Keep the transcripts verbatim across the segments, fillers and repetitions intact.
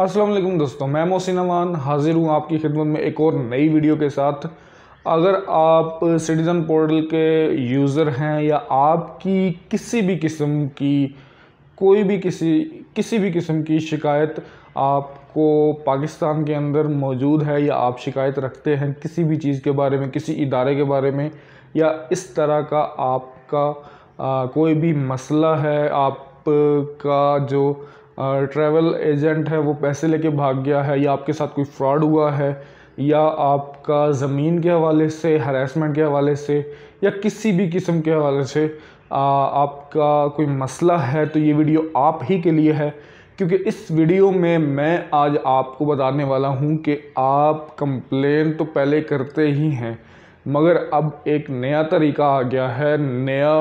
अस्सलाम वालेकुम दोस्तों, मैं मोहसिन अमान हाजिर हूँ आपकी खिदमत में एक और नई वीडियो के साथ। अगर आप सिटीज़न पोर्टल के यूज़र हैं या आपकी किसी भी किस्म की कोई भी किसी किसी भी किस्म की शिकायत आपको पाकिस्तान के अंदर मौजूद है या आप शिकायत रखते हैं किसी भी चीज़ के बारे में, किसी इदारे के बारे में, या इस तरह का आपका आ, कोई भी मसला है, आपका जो ट्रैवल एजेंट है वो पैसे लेके भाग गया है, या आपके साथ कोई फ्रॉड हुआ है, या आपका ज़मीन के हवाले से, हरासमेंट के हवाले से, या किसी भी किस्म के हवाले से आ, आपका कोई मसला है, तो ये वीडियो आप ही के लिए है। क्योंकि इस वीडियो में मैं आज आपको बताने वाला हूँ कि आप कंप्लेन तो पहले करते ही हैं, मगर अब एक नया तरीका आ गया है, नया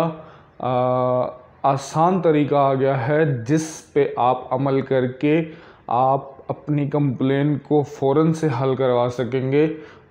आ, आसान तरीका आ गया है जिस पे आप अमल करके आप अपनी कंप्लेन को फ़ौरन से हल करवा सकेंगे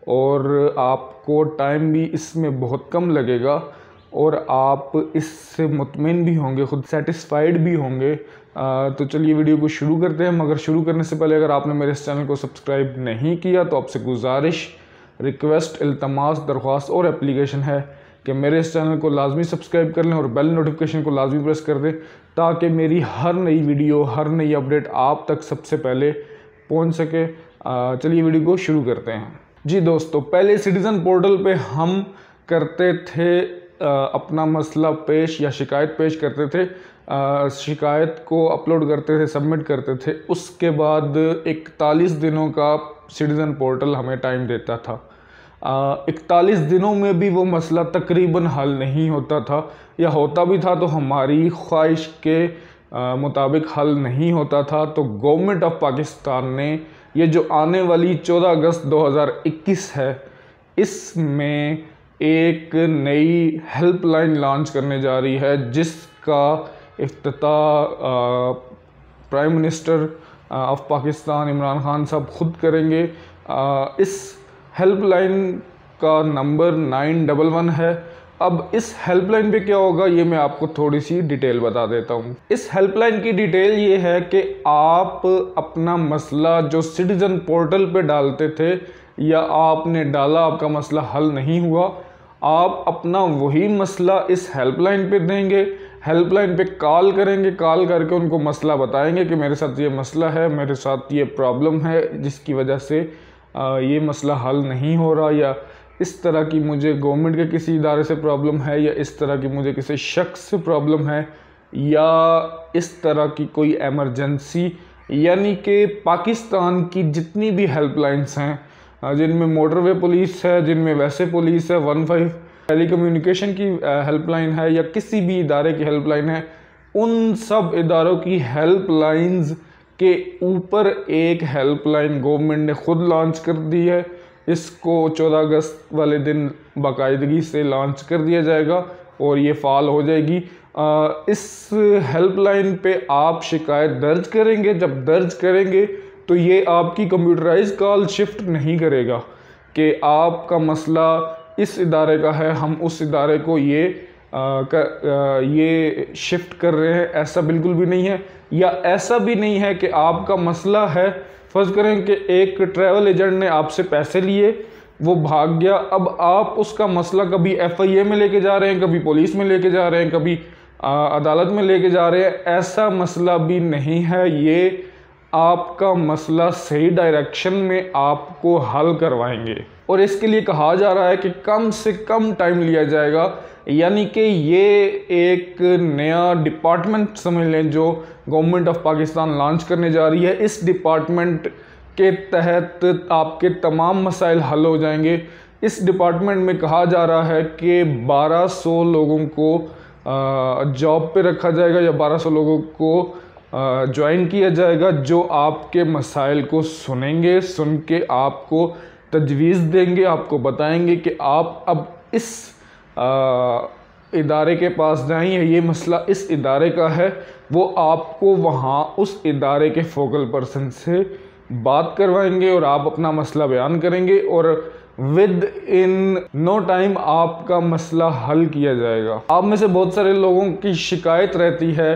और आपको टाइम भी इसमें बहुत कम लगेगा और आप इससे मुतमिन भी होंगे, खुद सेटिस्फाइड भी होंगे। आ, तो चलिए वीडियो को शुरू करते हैं। मगर शुरू करने से पहले अगर आपने मेरे इस चैनल को सब्सक्राइब नहीं किया तो आपसे गुजारिश, रिक्वेस्ट, इल्तमास, दरख्वास्त और एप्लीकेशन है कि मेरे इस चैनल को लाजमी सब्सक्राइब कर लें और बेल नोटिफिकेशन को लाजमी प्रेस कर दें ताकि मेरी हर नई वीडियो, हर नई अपडेट आप तक सबसे पहले पहुंच सके। चलिए वीडियो को शुरू करते हैं। जी दोस्तों, पहले सिटीज़न पोर्टल पे हम करते थे आ, अपना मसला पेश या शिकायत पेश करते थे, आ, शिकायत को अपलोड करते थे, सबमिट करते थे। उसके बाद इकतालीस दिनों का सिटीज़न पोर्टल हमें टाइम देता था। इकतालीस दिनों में भी वो मसला तकरीबन हल नहीं होता था, या होता भी था तो हमारी ख्वाहिश के आ, मुताबिक हल नहीं होता था। तो गवर्नमेंट ऑफ पाकिस्तान ने ये जो आने वाली चौदह अगस्त दो हज़ार इक्कीस है, इसमें एक नई हेल्पलाइन लॉन्च करने जा रही है जिसका इफ्तिताह prime minister of Pakistan Imran Khan साहब खुद करेंगे। आ, इस हेल्पलाइन का नंबर नाइन डबल वन है। अब इस हेल्पलाइन पे क्या होगा ये मैं आपको थोड़ी सी डिटेल बता देता हूँ। इस हेल्पलाइन की डिटेल ये है कि आप अपना मसला जो सिटीज़न पोर्टल पे डालते थे या आपने डाला, आपका मसला हल नहीं हुआ, आप अपना वही मसला इस हेल्पलाइन पे देंगे, हेल्पलाइन पे कॉल करेंगे, कॉल करके उनको मसला बताएंगे कि मेरे साथ ये मसला है, मेरे साथ ये प्रॉब्लम है जिसकी वजह से आ, ये मसला हल नहीं हो रहा, या इस तरह की मुझे गवर्नमेंट के किसी इदारे से प्रॉब्लम है, या इस तरह की मुझे किसी शख्स से प्रॉब्लम है, या इस तरह की कोई एमरजेंसी। यानी कि पाकिस्तान की जितनी भी हेल्पलाइंस हैं, जिनमें मोटरवे पुलिस है, जिनमें वैसे पुलिस है, वन फाइव टेली कम्युनिकेशन की हेल्पलाइन है, या किसी भी इदारे की हेल्पलाइन है, उन सब इदारों की हेल्पलाइंस के ऊपर एक हेल्पलाइन गवर्नमेंट ने खुद लॉन्च कर दी है। इसको चौदह अगस्त वाले दिन बाकायदगी से लॉन्च कर दिया जाएगा और ये फ़ाल हो जाएगी। आ, इस हेल्पलाइन पे आप शिकायत दर्ज करेंगे। जब दर्ज करेंगे तो ये आपकी कंप्यूटराइज कॉल शिफ्ट नहीं करेगा कि आपका मसला इस इदारे का है, हम उस इदारे को ये आ, कर, आ, ये शिफ्ट कर रहे हैं। ऐसा बिल्कुल भी नहीं है। या ऐसा भी नहीं है कि आपका मसला है, फ़र्ज़ करें कि एक ट्रैवल एजेंट ने आपसे पैसे लिए, वो भाग गया, अब आप उसका मसला कभी एफ आई ए में लेके जा रहे हैं, कभी पुलिस में लेके जा रहे हैं, कभी आ, अदालत में लेके जा रहे हैं। ऐसा मसला भी नहीं है। ये आपका मसला सही डायरेक्शन में आपको हल करवाएंगे और इसके लिए कहा जा रहा है कि कम से कम टाइम लिया जाएगा। यानी कि ये एक नया डिपार्टमेंट समझ लें जो गवर्नमेंट ऑफ पाकिस्तान लॉन्च करने जा रही है। इस डिपार्टमेंट के तहत आपके तमाम मसाइल हल हो जाएंगे। इस डिपार्टमेंट में कहा जा रहा है कि बारह सौ लोगों को जॉब पे रखा जाएगा या बारह सौ लोगों को ज्वाइन किया जाएगा जो आपके मसाइल को सुनेंगे, सुन के आपको तजवीज़ देंगे, आपको बताएंगे कि आप अब इस आ, इदारे के पास जाएं या ये मसला इस इदारे का है। वो आपको वहाँ उस इदारे के फोकल पर्सन से बात करवाएंगे और आप अपना मसला बयान करेंगे और विद इन नो टाइम आपका मसला हल किया जाएगा। आप में से बहुत सारे लोगों की शिकायत रहती है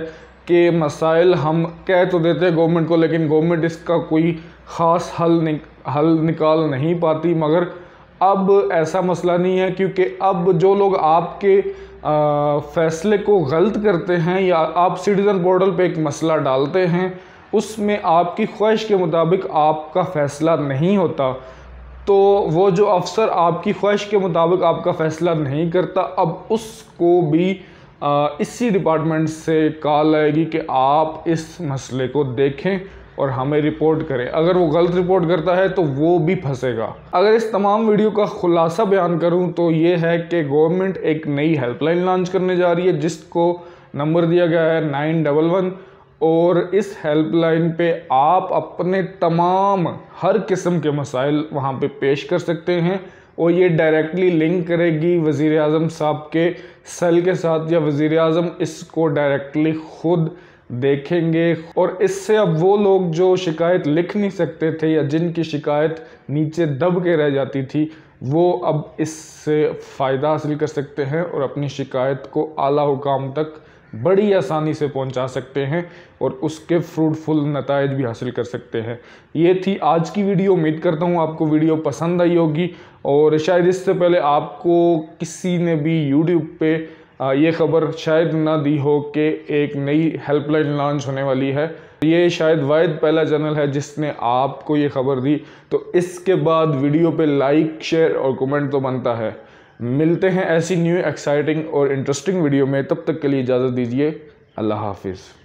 के मसाइल हम कह तो देते हैं गवर्नमेंट को, लेकिन गवर्नमेंट इसका कोई ख़ास हल नि, हल निकाल नहीं पाती। मगर अब ऐसा मसला नहीं है, क्योंकि अब जो लोग आपके आ, फैसले को गलत करते हैं या आप सिटीज़न पोर्टल पे एक मसला डालते हैं, उसमें आपकी ख्वाहिश के मुताबिक आपका फ़ैसला नहीं होता, तो वो जो अफसर आपकी ख्वाहिश के मुताबिक आपका फ़ैसला नहीं करता, अब उसको भी आ, इसी डिपार्टमेंट से कॉल आएगी कि आप इस मसले को देखें और हमें रिपोर्ट करें। अगर वो गलत रिपोर्ट करता है तो वो भी फंसेगा। अगर इस तमाम वीडियो का खुलासा बयान करूं तो ये है कि गवर्नमेंट एक नई हेल्पलाइन लॉन्च करने जा रही है, जिसको नंबर दिया गया है नाइन डबल वन, और इस हेल्पलाइन पे आप अपने तमाम हर किस्म के मसाइल वहाँ पे पेश कर सकते हैं, और ये डायरेक्टली लिंक करेगी वज़ीर आज़म साहब के सेल के साथ, या वज़ीर आज़म इसको डायरेक्टली खुद देखेंगे। और इससे अब वो लोग जो शिकायत लिख नहीं सकते थे या जिनकी शिकायत नीचे दब के रह जाती थी, वो अब इससे फ़ायदा हासिल कर सकते हैं और अपनी शिकायत को आला हुकाम तक बड़ी आसानी से पहुंचा सकते हैं और उसके फ्रूटफुल नताइज भी हासिल कर सकते हैं। ये थी आज की वीडियो। उम्मीद करता हूँ आपको वीडियो पसंद आई होगी, और शायद इससे पहले आपको किसी ने भी यूट्यूब पे ये खबर शायद ना दी हो कि एक नई हेल्पलाइन लॉन्च होने वाली है। ये शायद वाहिद पहला चैनल है जिसने आपको ये खबर दी, तो इसके बाद वीडियो पे लाइक, शेयर और कमेंट तो बनता है। मिलते हैं ऐसी न्यू एक्साइटिंग और इंटरेस्टिंग वीडियो में, तब तक के लिए इजाज़त दीजिए। अल्लाह हाफिज़।